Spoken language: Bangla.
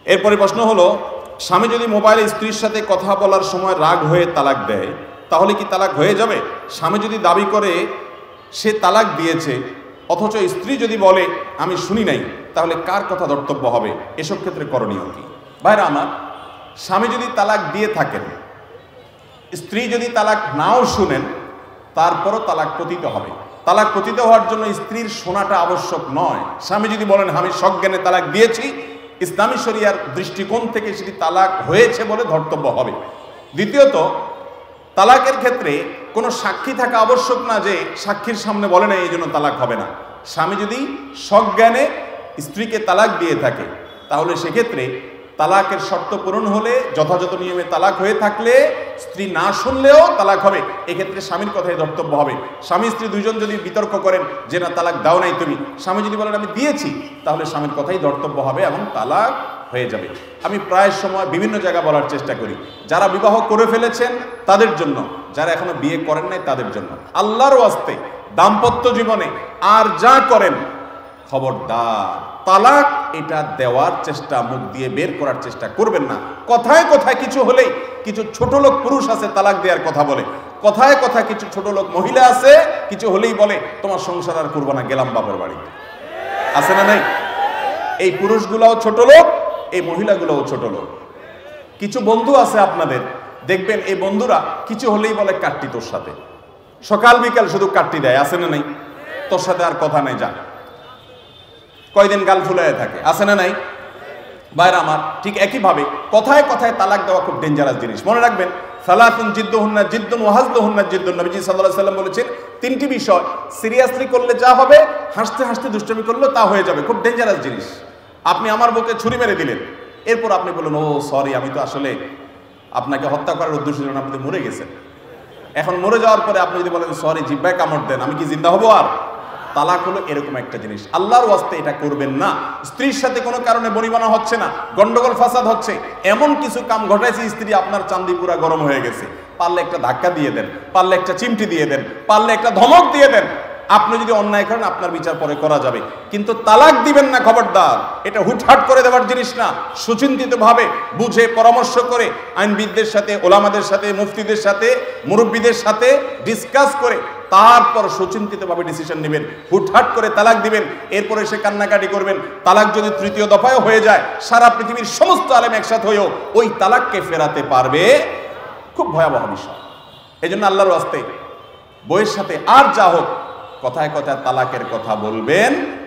এরপরে প্রশ্ন হলো, স্বামী যদি মোবাইলে স্ত্রীর সাথে কথা বলার সময় রাগ হয়ে তালাক দেয় তাহলে কি তালাক হয়ে যাবে? স্বামী যদি দাবি করে সে তালাক দিয়েছে অথচ স্ত্রী যদি বলে আমি শুনি নাই, তাহলে কার কথা ধর্তব্য হবে? এসব ক্ষেত্রে করণীয় কি? ভাইরা আমার, স্বামী যদি তালাক দিয়ে থাকেন, স্ত্রী যদি তালাক নাও শুনেন, তারপরও তালাক পতিত হবে। তালাক পতিত হওয়ার জন্য স্ত্রীর শোনাটা আবশ্যক নয়। স্বামী যদি বলেন আমি সজ্ঞানে তালাক দিয়েছি, ইসলামী শরিয়ার দৃষ্টিকোণ থেকে সেটি তালাক হয়েছে বলে ধর্তব্য হবে। দ্বিতীয়ত, তালাকের ক্ষেত্রে কোনো সাক্ষী থাকা আবশ্যক না যে সাক্ষীর সামনে বলে না এই জন্য তালাক হবে না। স্বামী যদি সজ্ঞানে স্ত্রীকে তালাক দিয়ে থাকে, তাহলে সেক্ষেত্রে তালাকের শর্ত পূরণ হলে, যথাযথ নিয়মে তালাক হয়ে থাকলে, স্ত্রী না শুনলেও তালাক হবে। এক্ষেত্রে স্বামীর কথাই ধর্তব্য হবে। স্বামী স্ত্রী দুইজন যদি বিতর্ক করেন যে না তালাক দাও নাই তুমি, স্বামী যদি বলেন আমি দিয়েছি, তাহলে স্বামীর কথাই ধর্তব্য হবে এবং তালাক হয়ে যাবে। আমি প্রায় সময় বিভিন্ন জায়গা বলার চেষ্টা করি, যারা বিবাহ করে ফেলেছেন তাদের জন্য, যারা এখনো বিয়ে করেন নাই তাদের জন্য, আল্লাহর ওয়াস্তে দাম্পত্য জীবনে আর যা করেন, খবরদার তালাক এটা দেওয়ার চেষ্টা, মুখ দিয়ে বের করার চেষ্টা করবেন না। কথায় কথায় কিছু হলেই, কিছু ছোট লোক পুরুষ আছে তালাক দেওয়ার কথা বলে, কথায় কথায় কিছু ছোট লোক মহিলা আছে কিছু হলেই বলে তোমার সংসার আর করবো না, গেলাম বাপের বাড়ি। আছে না নাই? এই পুরুষগুলাও ছোট লোক, এই মহিলাগুলোও ছোট লোক। কিছু বন্ধু আছে আপনাদের, দেখবেন এই বন্ধুরা কিছু হলেই বলে কাটটি তোর সাথে, সকাল বিকাল শুধু কাটটি দেয়। আছে না নাই? তোর সাথে আর কথা নাই, যা। কয়দিন গাল ফুলায় থাকে। আছে না নাই? ভাইরা আমার, ঠিক একইভাবে কথায় কথায় তালাক দেওয়া খুব ডেঞ্জারাস জিনিস। মনে রাখবেন, সালাতুন জিদ্দুহুন্না জিদ্দুন ওয়া হাজলুহুন্না জিদ্দুন। নবীজি সাল্লাল্লাহু আলাইহি ওয়াসাল্লাম বলেছেন, তিনটি বিষয় সিরিয়াসলি করলে যা হবে, হাসতে হাসতে দুষ্টামি করলে তা হয়ে যাবে। খুব ডেঞ্জারাস জিনিস। আপনি আমার বুকে ছুরি মেরে দিলেন, এরপর আপনি বললেন ও সরি, আমি তো আসলে আপনাকে হত্যা করার উদ্দেশ্য ছিল না, আপনি মরে গেছেন। এখন মরে যাওয়ার পরে আপনি যদি বলেন সরি, জিহ্বায় কামড় দেন, আমি কি জিন্দা হবো আর? তালাক হলো এরকম একটা জিনিস। আল্লাহর ওয়াস্তে এটা করবেন না। স্ত্রীর সাথে কোনো কারণে বনিবনা হচ্ছে না, গন্ডগোল ফাসাদ হচ্ছে, এমন কিছু কাম ঘটাইছে, স্ত্রী আপনার চান্দি পুরা গরম হয়ে গেছে, পারলে একটা ধাক্কা দিয়ে দেন, পারলে একটা চিমটি দিয়ে দেন, পারলে একটা ধমক দিয়ে দেন। আপনি যদি অন্যায় করেন আপনার বিচার পরে করা যাবে, কিন্তু তালাক দিবেন না, খবরদার। এটা হুটহাট করে দেওয়ার জিনিস না। সুচিন্তিতভাবে বুঝে পরামর্শ করে আইনবিদদের সাথে, ওলামাদের সাথে, মুফতিদের সাথে, মুরব্বীদের সাথে ডিসকাস করে তারপর সুচিন্তিতভাবে ডিসিশন নেবেন। হুটহাট করে তালাক দিবেন, এরপরে সে কান্নাকাটি করবেন। তালাক যদি তৃতীয় দফায় হয়ে যায়, সারা পৃথিবীর সমস্ত আলেম একসাথে হয়েও ওই তালাককে ফেরাতে পারবে, খুব ভয়াবহ বিষয়। এই জন্য আল্লাহর ওয়াস্তে বইয়ের সাথে আর যা হোক, কথায় কথায় তালাকের কথা বলবেন